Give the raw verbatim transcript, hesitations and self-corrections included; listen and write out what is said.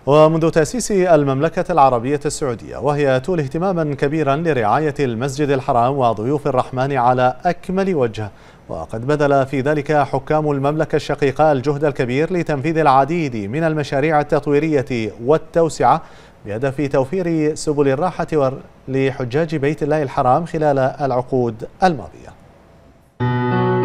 ومنذ تأسيس المملكة العربية السعودية وهي تولي اهتماما كبيرا لرعاية المسجد الحرام وضيوف الرحمن على أكمل وجه، وقد بذل في ذلك حكام المملكة الشقيقة الجهد الكبير لتنفيذ العديد من المشاريع التطويرية والتوسعة بهدف توفير سبل الراحة لحجاج بيت الله الحرام خلال العقود الماضية.